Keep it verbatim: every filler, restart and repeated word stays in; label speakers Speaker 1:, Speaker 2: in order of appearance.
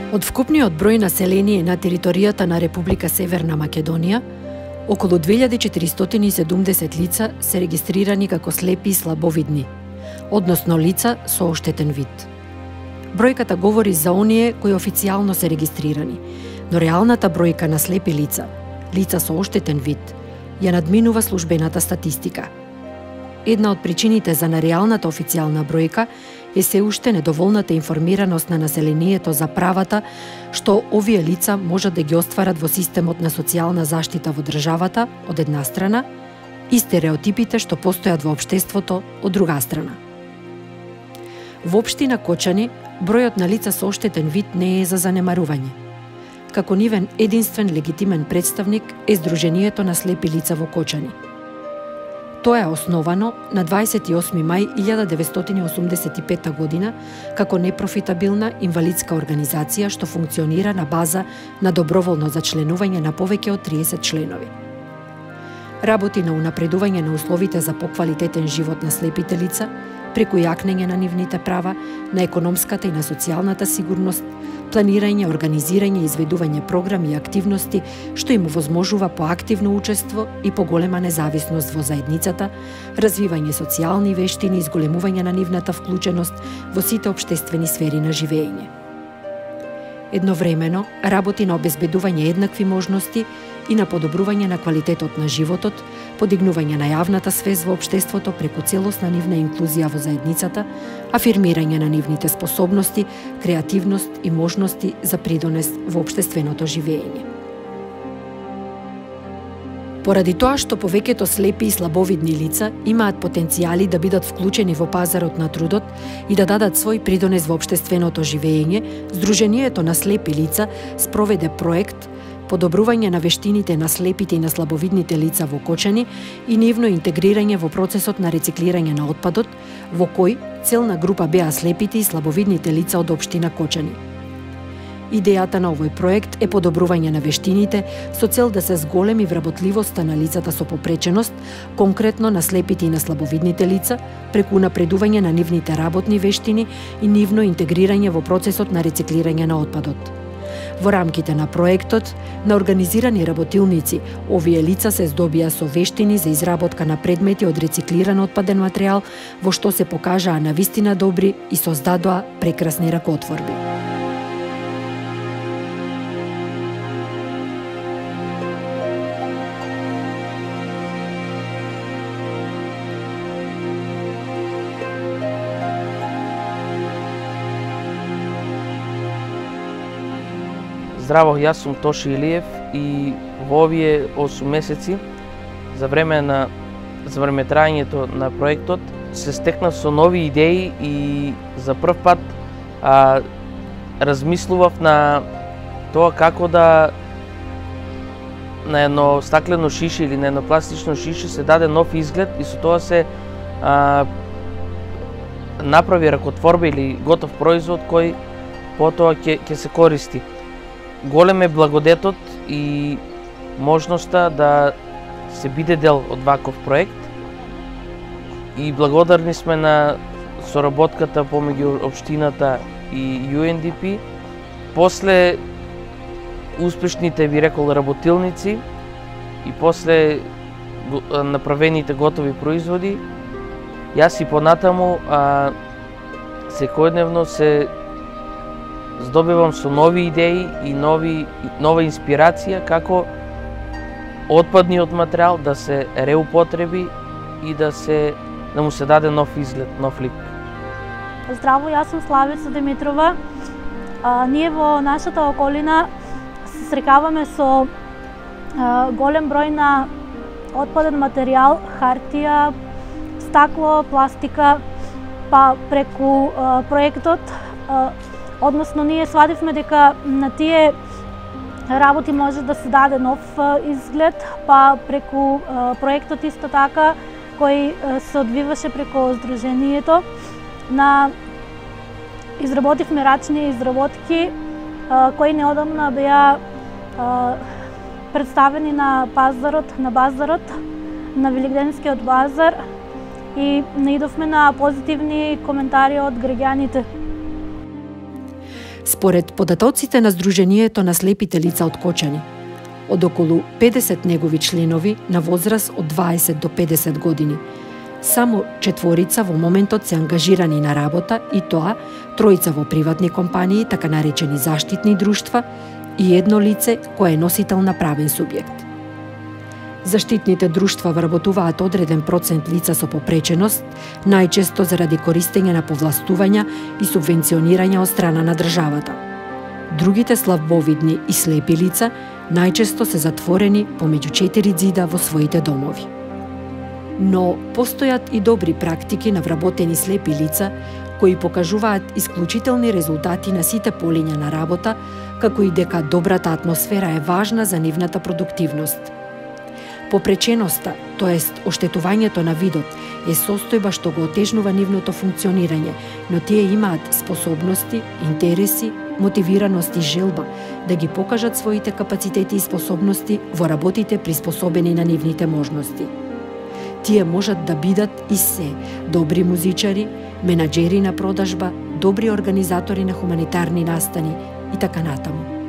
Speaker 1: Од вкупниот број население на територијата на Република Северна Македонија, околу две илјади четиристотини и седумдесет лица се регистрирани како слепи и слабовидни, односно лица со оштетен вид. Бројката говори за оние кои официјално се регистрирани, но реалната бројка на слепи лица, лица со оштетен вид, ја надминува службената статистика. Една од причините за нереалната официјална бројка е се уште недоволната информираност на населението за правата што овие лица можат да ги остварат во системот на социјална заштита во државата, од една страна, и стереотипите што постојат во општеството, од друга страна. Во општина Кочани, бројот на лица со оштетен вид не е за занемарување. Како нивен единствен легитимен представник е Сдруженијето на слепи лица во Кочани. Тоа е основано на дваесет и осми мај илјада деветстотини осумдесет и пета година како непрофитабилна инвалидска организација што функционира на база на доброволно зачленување на повеќе од триесет членови. Работи на унапредување на условите за поквалитетен живот на слепите лица, преку јакнење на нивните права, на економската и на социјалната сигурност, планирање, организирање и изведување програми и активности што им овозможува поактивно учество и поголема независност во заедницата, развивање социјални вештини и зголемување на нивната вклученост во сите општествени сфери на живење. Едновремено, работи на обезбедување еднакви можности и на подобрување на квалитетот на животот, подигнување на јавната свест во општеството преку целосна нивна инклузија во заедницата, афирмирање на нивните способности, креативност и можности за придонес во општественото живење. Поради тоа што повеќето слепи и слабовидни лица имаат потенцијали да бидат вклучени во пазарот на трудот и да дадат свој придонес во општественото живење, Сдруженијето на слепи лица спроведе проект подобрување на вештините на слепите и на слабовидните лица во Кочани и нивно интегрирање во процесот на рециклирање на отпадот, во кој целна група беа слепите и слабовидните лица од општина Кочани. Идејата на овој проект е подобрување на вештините со цел да се зголеми вработливоста на лицата со попреченост, конкретно на слепите и на слабовидните лица, преку напредување на нивните работни вештини и нивно интегрирање во процесот на рециклирање на отпадот. Во рамките на проектот, на организирани работилници, овие лица се здобија со вештини за изработка на предмети од рециклиран отпаден материјал, во што се покажаа навистина добри и создадоа прекрасни ракотворби.
Speaker 2: Здраво, јас сум Тоши Илиев и во овие осум месеци за време на за време трајањето на проектот се стекнав со нови идеи и за прв пат а, размислував на тоа како да на едно стаклено шише или на едно пластично шише се даде нов изглед и со тоа се а, направи ракотворба или готов производ кој потоа ќе ќе се користи. Голем е благодетот и можноста да се биде дел од ваков проект и благодарни сме на соработката помеѓу општината и Ю Ен Ди Пи. После успешните, би рекол, работилници и после направените готови производи, јас и понатаму а, секојдневно се здобивам со нови идеи и нови, нова инспирација како отпадниот материјал да се реупотреби и да се да му се даде нов изглед, нов лик.
Speaker 3: Здраво, јас сум Славица Димитрова. А, ние во нашата околина се срекаваме со а, голем број на отпаден материјал, хартија, стакло, пластика, па преку а, проектот а, Односно, ние свативме дека на тие работи може да се даде нов изглед, па преку проектот исто така, кој се одвиваше преку Сдруженијето, на изработивме рачни изработки кои неодамна беа представени на пазарот, на базарот, на Великденскиот базар и наидовме на позитивни коментари од граѓаните.
Speaker 1: Според податоците на Сдруженијето на слепите лица од Кочани, од околу педесет негови членови на возраст од дваесет до педесет години, само четворица во моментот се ангажирани на работа, и тоа тројца во приватни компании, така наречени заштитни друштва, и едно лице кое е носител на правен субјект. Заштитните друштва вработуваат одреден процент лица со попреченост, најчесто заради користење на повластувања и субвенционирање од страна на државата. Другите слабовидни и слепи лица најчесто се затворени помеѓу четири ѕида во своите домови. Но постојат и добри практики на вработени слепи лица кои покажуваат исклучителни резултати на сите полиња на работа, како и дека добрата атмосфера е важна за нивната продуктивност. Попреченоста, тоест оштетувањето на видот, е состојба што го отежнува нивното функционирање, но тие имаат способности, интереси, мотивираност и желба да ги покажат своите капацитети и способности во работите приспособени на нивните можности. Тие можат да бидат и се добри музичари, менаџери на продажба, добри организатори на хуманитарни настани и така натаму.